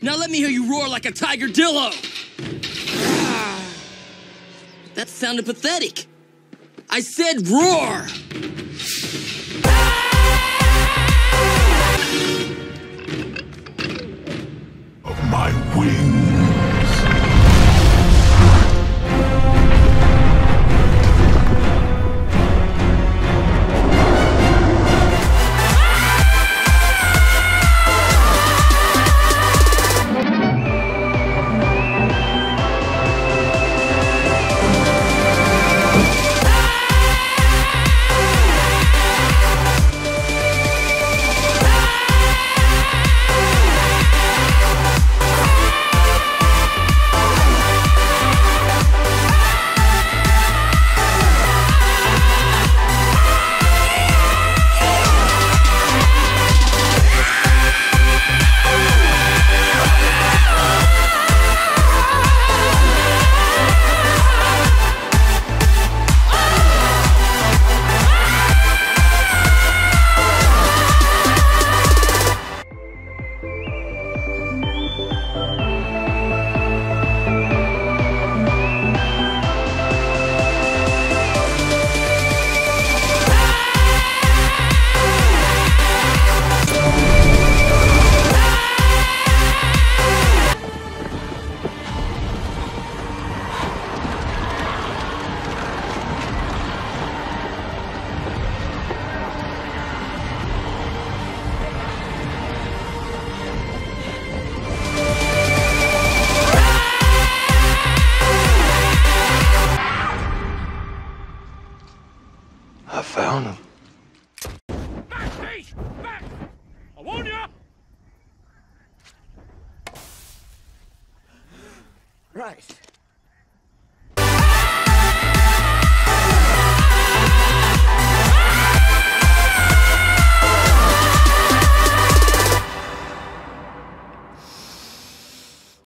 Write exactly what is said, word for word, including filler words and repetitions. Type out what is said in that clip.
Now let me hear you roar like a tiger dillo! That sounded pathetic. I said roar! Of my wings. I found him. Back, Pete! Back! I warn you! Right.